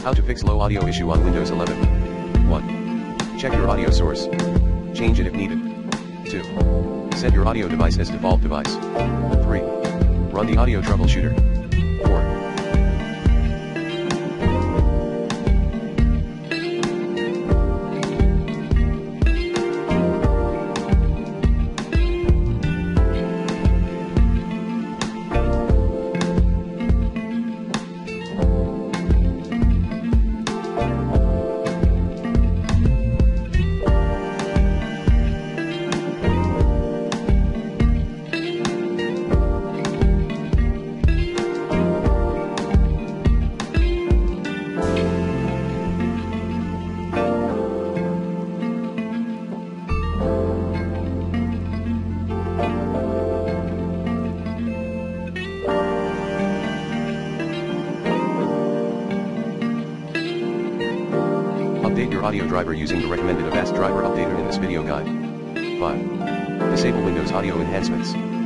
How to fix low audio issue on Windows 11. 1. Check your audio source. Change it if needed. 2. Set your audio device as default device. 3. Run the audio troubleshooter. 4. Update your audio driver using the recommended Avast driver updater in this video guide. 5. Disable Windows audio enhancements.